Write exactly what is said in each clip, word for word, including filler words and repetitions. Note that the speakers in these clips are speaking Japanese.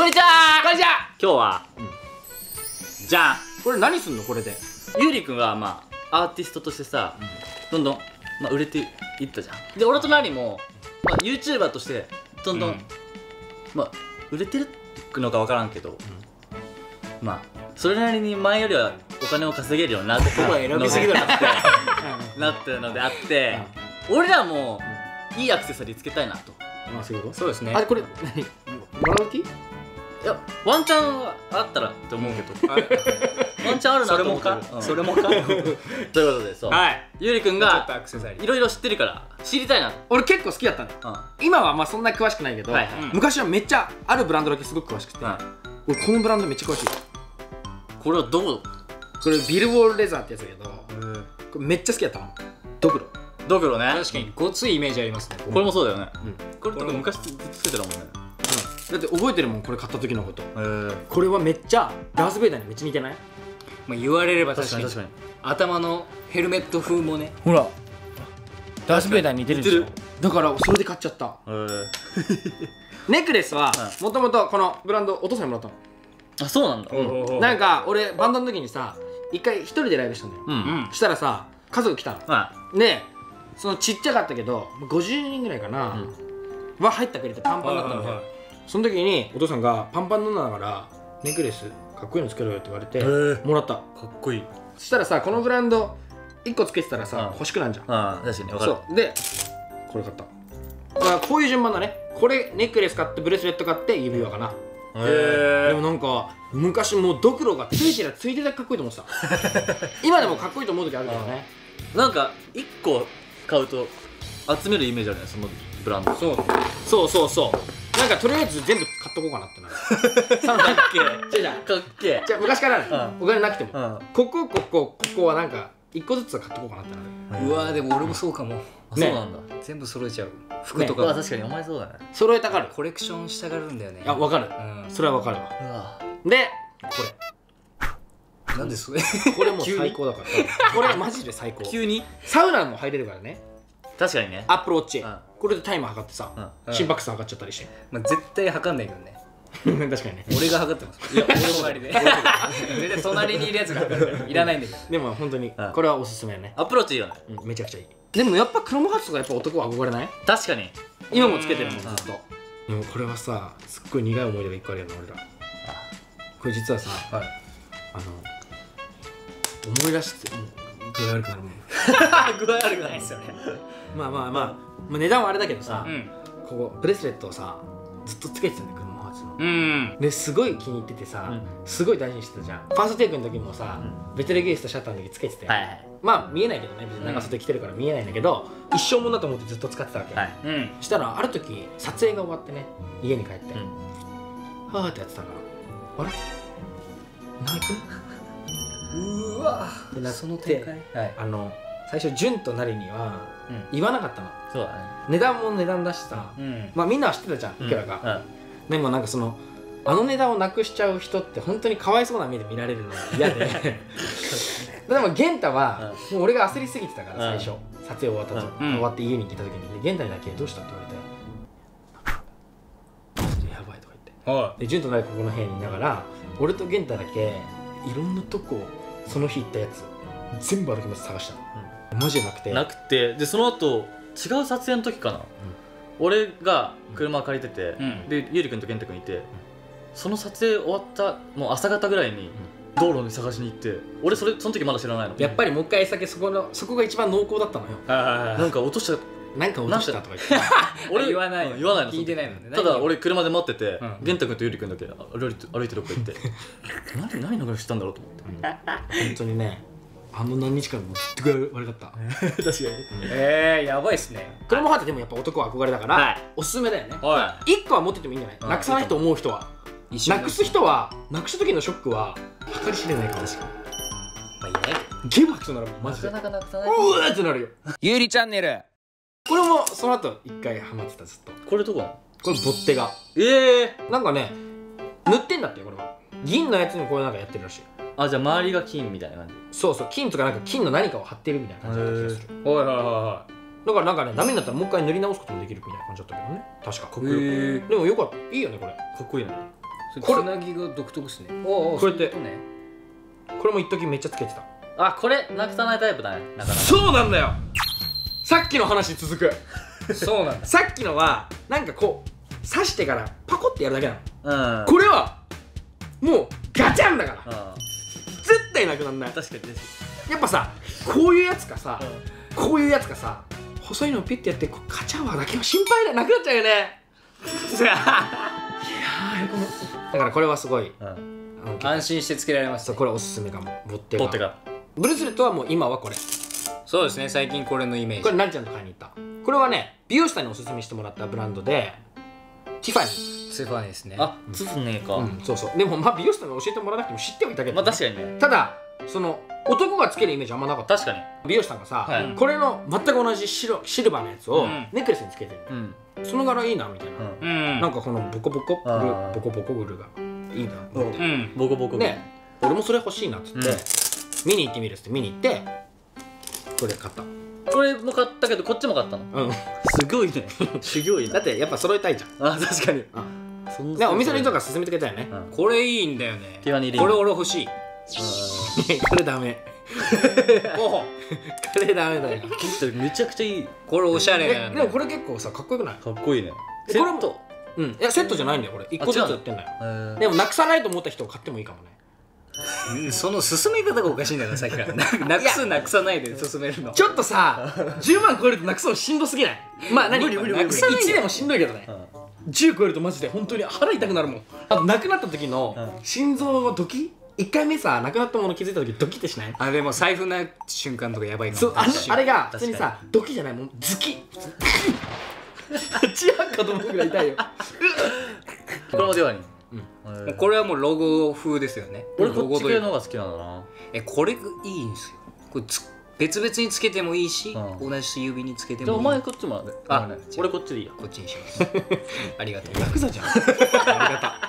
にちは。 こんにちは。 今日は、うん、じゃん。 これ何すんのこれで。 ゆうりくんはまあアーティストとしてさ、うん、どんどん、まあ、売れていったじゃん。で俺となりも、まあ、ユーチューバーとしてどんどん、うん、まあ売れてるのか分からんけど、うん、まあそれなりに前よりはお金を稼げるようになってここは選びすぎだなってなってるのであって、うん、俺らもいいアクセサリーつけたいなと。 まあそういうこと。 そうですね。 あ、これ何モラルティ？いや、ワンチャンはあったらって思うけど、ワンチャンあるなと思ってる。それもかということで、そうゆうりくんがいろいろ知ってるから知りたいな。 俺結構好きだったの。今はまあそんな詳しくないけど、昔はめっちゃあるブランドだけすごく詳しくて、俺このブランドめっちゃ詳しい。 これはどこ？ これビルウォールレザーってやつだけど、これめっちゃ好きだったの。ドクロ。 ドクロね。 確かにごついイメージありますね。 これもそうだよね。これとか昔ずっとつけてたもんね。 だって覚えてるもん、これ買った時のこと。これはめっちゃダース・ベイダーにめっちゃ似てない？ まあ言われれば確かに。頭のヘルメット風もね。 ほらダース・ベイダーに似てるでしょ。だからそれで買っちゃった。ネックレスはもともとこのブランドお父さんにもらったの。 あ、そうなんだ。 なんか俺バンドの時にさ、一回一人でライブしたんだよ。そしたらさ、家族来たので、そのちっちゃかったけどごじゅうにんぐらいかなは入ってくれてパンパンだったので、その時にお父さんがパンパン飲んだからネックレスかっこいいのつけろよって言われてもらった。かっこいい。 そしたらさ、このブランドいっこつけてたらさ欲しくなんじゃん。 ああ確かに分かる。 そうでこれ買った。だからこういう順番だね。これネックレス買ってブレスレット買って指輪かな。でもなんか昔もうドクロがついてりゃついてたらかっこいいと思ってた。今でもかっこいいと思う時あるけどね。なんかいっこ買うと集めるイメージあるね、そのブランド。 そうそうそうそう。なんかとりあえず全部買っとこうかなってなる。 かっけえ。じゃかっけえ。 じゃ昔からね、お金なくてもここここここはなんかいっこずつは買っとこうかなってなる。 うわでも俺もそうかも。 そうなんだ。 全部揃えちゃう。服とか確かにお前そうだね。 揃えたがる。 コレクションしたがるんだよね。 あ、わかる。それはわかるわ。でこれなんでそれこれも最高だから。これマジで最高。 急にサウナも入れるからね。 確かにね。 アップルウォッチこれでタイム測ってさ、心拍数測っちゃったりして。 まあ絶対測んないけどね。 確かにね。 俺が測ってます。いや俺も隣で。全然隣にいるやつがいらないんだけど。 でも本当にこれはおすすめね。 アプローチいいよね。 めちゃくちゃいい。でもやっぱクロムハーツとかやっぱ男は憧れない？ 確かに。 今もつけてるもんずっと。でもこれはさ、すっごい苦い思い出がいっぱいあるよな俺ら。これ実はさ、あの思い出して具合悪くなるもん。 具合悪くないですよね。 まあまあまあ、まあ値段はあれだけどさ、ここブレスレットをさずっとつけてたんだよ、クロムハーツの。ですごい気に入っててさ、すごい大事にしてたじゃん。ファーストテイクの時もさ、ベテルゲイスとシャッターの時つけてて、まあ見えないけどね、別に長袖着てるから見えないんだけど、一生もんだと思ってずっと使ってたわけ。そしたらある時撮影が終わってね、家に帰ってはーってやってたから、あれナイフうわってなって、あの最初ジュンとナリには言わなかったの。 そうだね。 値段も値段だしさ、まあみんなは知ってたじゃん、いくらか。でもなんかそのあの値段をなくしちゃう人って本当にかわいそうな目で見られるのが嫌で。でもゲンタはもう俺が焦りすぎてたから最初撮影終わったと終わって家に来た時にゲンタにだけどうしたって言われて、やばいとか言って、でジュンとナリここの部屋にいながら俺とゲンタだけいろんなとこその日行ったやつ全部歩き回って探したの。マジでなくてなくてでその後違う撮影の時かな、俺が車借りてて、でゆうりくんと健太くんいて、その撮影終わったもう朝方ぐらいに道路に探しに行って、俺それその時まだ知らないの。 やっぱりもう一回先そこのそこが一番濃厚だったのよ。 なんか落としたなんか落としたとか言って俺言わない言わないの。 聞いてないのね。 ただ俺車で待ってて、玄太君とゆりくんだけ歩いて歩いてどっか行って何何の話したんだろうと思って。 本当にね、あの何日間もずっと具合悪かった。 確かに。 ええやばいっすね。 クロムハーツでもやっぱ男は憧れだからおすすめだよね。いっこは持っててもいいんじゃない？なくさないと思う人は。なくす人はなくした時のショックは計り知れないから。確かに。まあいいね。ゲームハクとならマジでなかなかなくさない。 うわーってなるよ。 ゆうりチャンネル。 これもその後一回ハマってたずっと。 これどこなの？ これボッテガ。 ええ。 なんかね塗ってんだってよこれは。銀のやつにこういうなんかやってるらしい。 あ、じゃあ周りが金みたいな感じ。 そうそう、金とかなんか金の何かを貼ってるみたいな感じだった気がする。 はいはいはいはい。 だからなんかねダメになったらもう一回塗り直すこともできるみたいな感じだったけどね。確かかっこよく。でもよかった。いいよねこれ。 かっこいいね。 これつなぎが独特ですね。 おおこうやってね。 これも一時めっちゃつけてた。 あ、これなくさないタイプだね、なかなか。 そうなんだよ。さっきの話に続く。 そうなんだ。 さっきのはなんかこう刺してからパコってやるだけなの。 うん。 これはもうガチャンだからうん。 絶対なくなんない。 確かに確かやっぱさこういうやつかさ、 に。 こういうやつかさ細いのをピッてやってこうガチャンはだけは心配だなくなっちゃうよね。いやーこのだからこれはすごい、 うん。 あの安心してつけられますね。 そうこれおすすめかも。ボッテガポッテが。 ブレスレットはもう今はこれそうですね、最近これのイメージ。 これなりちゃんと買いに行った。これはね美容師さんにおすすめしてもらったブランドでティファニー。 スーファーですね。 あ、つつねえか。 うんそうそう。でもまあ美容師さんに教えてもらわなくても知ってはいたけど、 まあ確かにね。 ただその男がつけるイメージあんまなかった。 確かに。 美容師さんがさ、 はいこれの全く同じ白シルバーのやつをうんネックレスにつけてる、 うん。 その柄いいなみたいな、 うん。 うん。 なんかこのボコボコグルあーボコボコグルがいいなと思って、 うん。 ボコボコ。 で俺もそれ欲しいなっつって、 うん見に行ってみるっつって見に行ってこれ買った。 これも買ったけど、こっちも買ったの。 うんすごいね。修行いな。 だってやっぱ揃えたいじゃん。 あ、確かに。そんなねお店の人が勧めてくれたよね。 うん。 これいいんだよね。 ティファニーリングこれ俺欲しい。 これダメ。 おこれダメだよ。 めちゃくちゃいい。 これおしゃれえなんだ。 でもこれ結構さかっこよくない？ かっこいいね。 えこれもセット。 うんいやセットじゃないんだよこれ一個ずつあ違うの売ってんだよ。 えーでもなくさないと思った人を買ってもいいかもね。 うんその進め方がおかしいんだよな、さっきから。ななくすなくさないで進めるの。 ちょっとさじゅうまん超えるとなくすのしんどすぎない？まあ何無理無理無理なくさないいちでもしんどいけどね、じゅう超えるとマジで本当に腹痛くなるもん。あと亡くなった時のうん心臓はドキいっかいめさ亡くなったもの気づいた時ドキってしない？ あ、でも財布な瞬間とかやばいかも。 そうあれあれが普確かに通にさドキじゃないもんズキ血吐くかと思うぐらい痛いよ。 これもではに。 うんえーもうこれはもうロゴ風ですよね。 俺こっちロゴというか系の方が好きなんだな。 え、これがいいんですよ。これつ別々につけてもいいし、 うん同じ指につけてじゃあおもいい。 前こっちもらう。 あごめんね俺こっちでいいや。 こっちにします。ありがとう。 ヤクザじゃん。ありがた。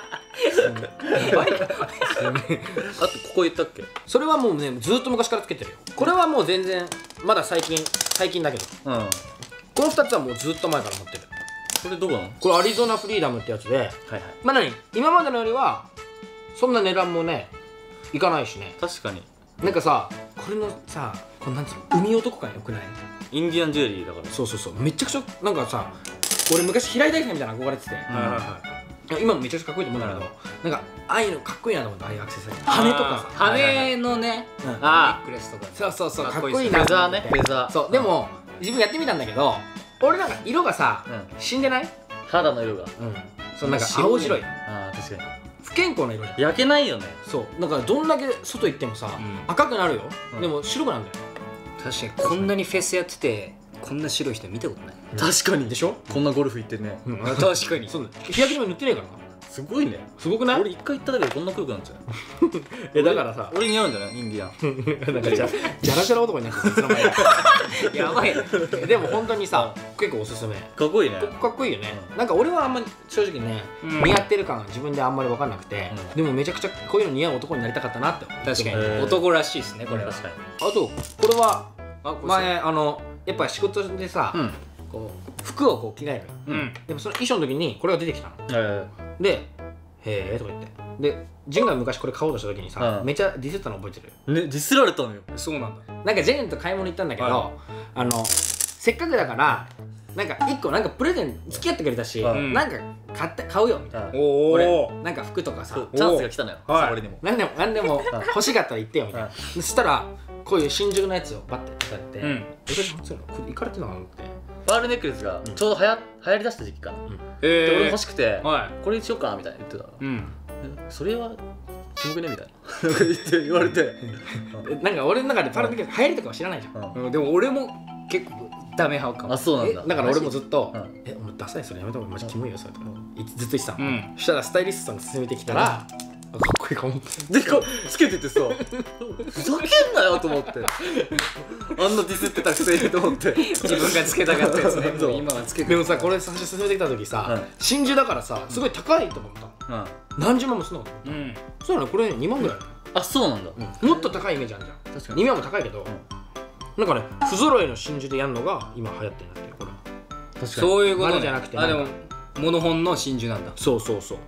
あとここ言ったっけ？ それはもうねずっと昔からつけてるよ。これはもう全然まだ最近最近だけどうん。 このふたつはもうずっと前から持ってる。 これどこなの？ これアリゾナフリーダムってやつではいはい。 まあ何今までのよりはそんな値段もねいかないしね。 確かに。 なんかさこれのさこれなんつうの海男感よくない？ インディアンジュエリーだから。 そうそうそうめちゃくちゃなんかさ俺昔平井大輔みたいなの憧れてて、 はいはいはいや今もめちゃくちゃかっこいいと思うんだけど、なんかああいうのかっこいいなと思ってああいうアクセサリー羽とかさ羽のね、 うんネあックレスとか。 そうそうそうかっかっこいいこいいフェザーねなと思ってフェザー。 そうでも自分やってみたんだけど俺なんか色がさうん。 死んでない？ 肌の色が。 うんそうなんか青白いああ確かに。 不健康な色じゃん。 焼けないよね。 そうだからどんだけ外行ってもさ、 うん赤くなるよ、 うんでも白くなるんだよ。 確かにこんなにフェスやっててこんな白い人見たことない。 確かに。 でしょ？ こんなゴルフ行ってるね。 うん確かに。 そう日焼け止め塗ってねえからな。 すごいね。 すごくない？ 俺一回行っただけでこんな黒くなっちゃう。 えだからさ俺似合うんじゃないインディアン。 なんかじゃじゃらじゃら男になってるいつの間にかやばい。 でも本当にさ結構おすすめ。 かっこいいね。 かっこいいよね。なんか俺はあんまり正直ね、 うん似合ってる感は自分であんまり分かんなくて、 うんでもめちゃくちゃこういうの似合う男になりたかったなって思う。 確かにへー男らしいですねこれは。 確かに。 あとこれはあ、これ前あのやっぱ仕事でさ、 うん。 こう服をこう着替える。 うん。 でもその衣装の時にこれが出てきたの。 えで「へえ」とか言ってでジェンが昔これ買おうとした時にさ、 うんめちゃディスったの覚えてる？ ー。ねディスられたのよ。 そうなんだ。 なんかジェンと買い物行ったんだけど、 はあのせっかくだからなんか一個なんかプレゼン付き合ってくれたし、 うんなんか買って買うよみたいな。 うんお俺お。 なんか服とかさそうチャンスが来たのよ。 はい俺にも。 何でも何でも欲しかったら言ってよみたいな。 うんそしたらこういう新宿のやつをバッて出されて、 うん。 私もそういうのこれ行かれてるのかなと思って。 パールネックレスがちょうどはや流行りだした時期かな。 えで俺もー欲しくてはこれにしようかみたいな言ってた。 い。うん。 えそれはキモくねみたいな。なんか言って言われて。 えなんか俺の中でパラディケ流行りとかは知らないじゃん。 うんうんでも俺も結構ダメ派かも。 あそうなんだ。 えだから俺もずっとうん 「えお前ダサいそれやめた方がマジキモいよそれ」とかいずっと言ってたの、 うんそしたらスタイリストさんが勧めてきたら、あかっこいいかもってでこうつけててさふざけんなよと思ってあんなディスってたくせにと思って自分がつけたかったやつね。 そうもう今はつけてでもさこれ最初勧めてきた時さ、 うん真珠だからさすごい高いと思ったうん何十万もするのかとうん。 そうなのこれにまんぐらい、 あそうなんだもっと高いイメージあるじゃん確かににまんも高いけど、なんかね不揃いの真珠でやるのが今流行ってるんだってこれ確かにそういうことね。 丸じゃなくてあ、でもなんかモノホンの真珠なんだ。 そうそうそう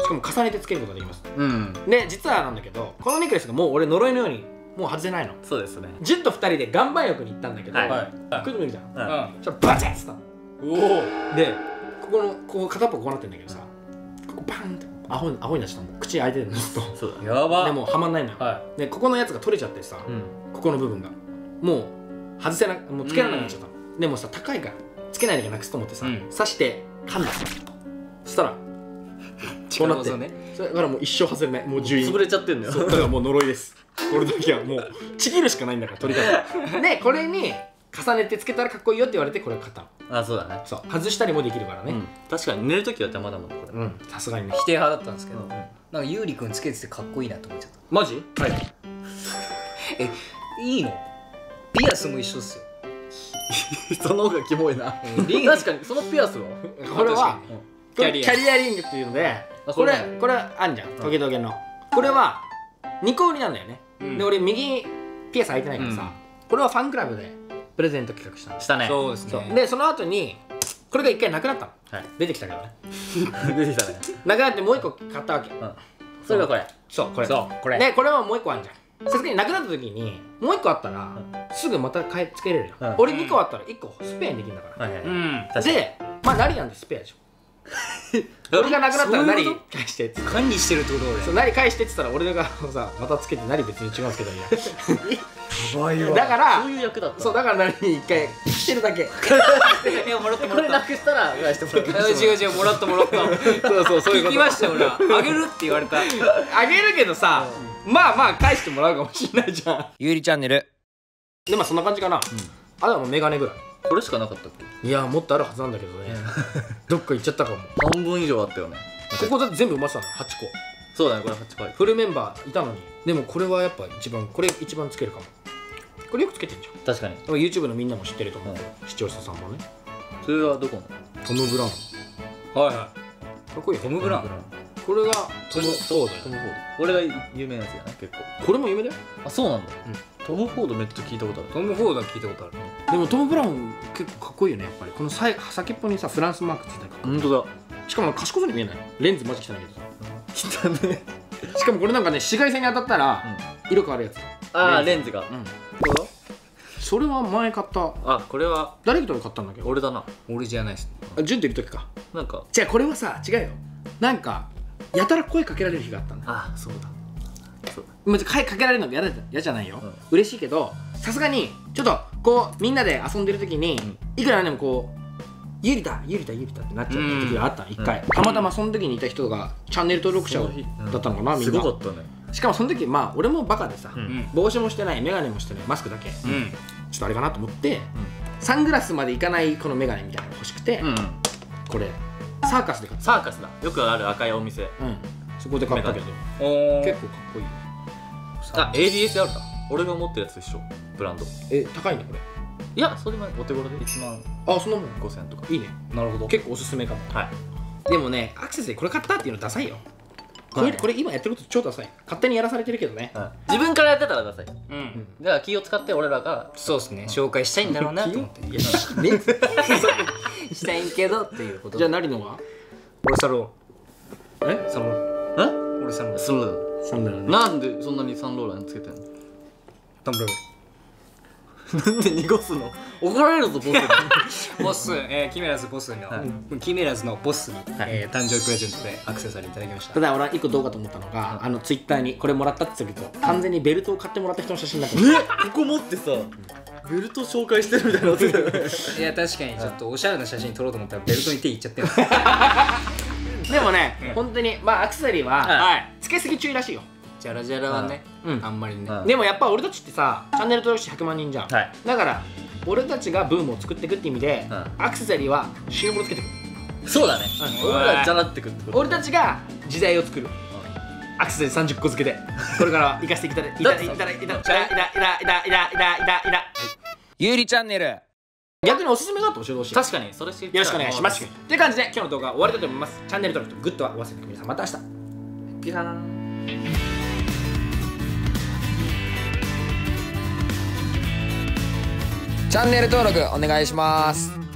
かも重ねてつけることができます。 うん。 で実はなんだけど、このネックレスがもう俺呪いのようにもう外せないの。 そうですね。 ジュンとふたりで岩盤浴に行ったんだけど、 はいこういうの見るじゃん。 うん。 そしたらバチッつったの。 おお。 でここのこう片っぽこうなってんだけどさ、ここバンってアホにアホになっちゃったの。口開いてるのずっと。 そうだ。 やば。 でもはまんないのよ。 はでここのやつが取れちゃってさ、 うん。 ここの部分がもう外せなもうつけられなくなっちゃったの。でもさ高いからつけないでなくすと思ってさ、 うん刺して噛んだ。そしたらこうなって、 ね。 それだからもう一生外れない。もうじゅういん。 潰れちゃってんだよ。 そうだからもう呪いです。これだけはもうちぎるしかないんだから取り方。でこれに重ねてつけたらかっこいいよって言われてこれを買ったの。 あ、そうだね。 そう外したりもできるからね。 うん。確かに寝るときは邪魔だもんね、これ。 うん、さすがにね。 否定派だったんですけど、 うんなんかゆうりくんつけててかっこいいなと思っちゃった。 マジ？はい。 え、いいの？ピアスも一緒っすよ。 その方がキモいな。 リン確かに、そのピアスはこれはキャリアキャリアリングっていうので、 あこれそうなのこれあんじゃん、トゲトゲの。これはにこ売りなんだよね。 うんで俺右ピアス開いてないからさ、これはファンクラブでプレゼント企画したんです。 したね。 そうですね。 そうでその後にこれがいっかいなくなったの。 はい。 出てきたけどね。 出てきたね。 なくなってもういっこ買ったわけ。 うん。それがこれ。 そうこれ。 そうこれ。 でこれはもういっこあんじゃん。さすがになくなった時にもういっこあったらすぐまた買いつけれるよ。 うん俺にこあったらいっこスペアにできるんだから。 はいはい。 うん。 確かに。 でまあナリなんでスペアでしょ。俺がなくなったらナリ返してって。 管理してるってこと俺。 そう、ナリ返してって言ったら俺がさまたつけてナリ別に違うんですけどいややばいわ。 だからそういう役だった。 そうだからナリに一回してるだけ。 いやもらったもこれらった。 なくしたら返してもらう。 違う違うもらったもらった。 そうそうそういうこと。 聞きましたよ俺は。あげるって言われた。 あげるけどさ、まあまあ返してもらうかもしれないじゃん。 ゆうりチャンネル。 でまあそんな感じかな。あとはもうメガネぐらい。 これしかなかったっけ？ いやもっとあるはずなんだけどね。どっか行っちゃったかも。 半分以上あったよね。 ここだって全部埋まってたのはちこ。 そうだね、これはちこ。 フルメンバーいたのに。でもこれはやっぱ一番これ一番つけるかも。これよくつけてんじゃん。 確かに。 でも YouTube のみんなも知ってると思う、視聴者さんもね。 それはどこの？ トム・ブラウン。 はいはかっこいいよ。 トム・ブラウン。 これがトム・フォードよ。 トム・フォード。俺が有名なやつじゃない結構。 これも有名だよ。 あ、そうなんだ。トム・フォードめっちゃ聞いたことある。 トム・フォードは聞いたことある。 でもトム・ブラウン結構かっこいいよねやっぱり。このさい先っぽにさフランスマークついてるから。 本当だ。 しかも賢そうに見えない。レンズマジ汚いけどさ。 汚ね。 しかもこれなんかね紫外線に当たったら色変わるやつ。 ああ、レンズが。 うん。それは前買った。 あ、これは誰と買ったんだっけど。 俺だな。 俺じゃないっす。 あ、ジュンといる時か。 なんか。 じゃあこれはさ違うよ。なんかやたら声かけられる日があったんだ。 あ、そうだ。そうだ。 まず声かけられるの嫌だ嫌じゃないよ、 うん、 嬉しいけどさすがにちょっとこうみんなで遊んでる時に、うん、いくらでもこうゆりだゆりだゆりだってなっちゃった時があったの、一回、うん、たまたまその時にいた人がチャンネル登録者だったのかな、うん、みんな。 すごかったね。 しかもその時まあ俺もバカでさ、 うん、 帽子もしてないメガネもしてないマスクだけ、うん、ちょっとあれかなと思って、うん、サングラスまでいかないこのメガネみたいなの欲しくて、うん、これサーカスで買った。 サーカスだ。よくある赤いお店。 うん、そこで買ったけど結構かっこいいよ。 あ、エーディーエス あるか。俺が持ってるやつと一緒。ブランド。 え、高いねこれ。 いや、それもお手頃でいちまん。 あ、そんなもん。 ごせんとか。 いいね。 なるほど。 結構おすすめかも。 はい。 でもね、アクセスでこれ買ったっていうのダサいよ。これこれ今やってること超ダサい。勝手にやらされてるけどね。 自分からやってたらダサい。 うん。 だから気を使って俺らが。 そうですね。紹介したいんだろうなと思って。いや、ね。したいけどっていうこと。 じゃあ何のは？ 俺サロー。え？ サロー。 え？ 俺サロー。 サロー。 サンダル。 なんでそんなにサンローランつけてんの？ タンブル。 なんで濁すの？怒られるぞボスに。 ボス、えー、キメラズボスの、はい、キメラズのボスに、はい、えー、誕生日プレゼントでアクセサリーいただきました。 ただ俺は一個どうかと思ったのが、うん、あのツイッターにこれもらったって言ったけど、完全にベルトを買ってもらった人の写真になってる。 ね、ここ持ってさ、ベルト紹介してるみたいなの。 いや確かにちょっとおしゃれな写真撮ろうと思ったらベルトに手いっちゃってる。 でもね、うん、本当にまあアクセサリーは、はい、つけすぎ注意らしいよ。 ジャラジャラはね、うん、あんまりね、 うん、でもやっぱ俺たちってさチャンネル登録者ひゃくまんにんじゃん、はい、だから俺たちがブームを作っていくって意味で、うん、アクセサリーは死ぬほどつけてくる。 そうだね、うん、俺らじゃらってくってこと。 俺たちが時代を作る、うん、アクセサリーさんじゅっこ付けでこれから行かせていただいたいただいたいただいたいただいたいただいたいたいたゆうりチャンネル。 逆におすすめがあって教えてほしい。 確かにそれ知りたい。 よろしくお願いします。って感じで今日の動画は終わりだと思います。チャンネル登録とグッドはお忘れなく。皆さんまた明日。ピラーン。 チャンネル登録お願いします。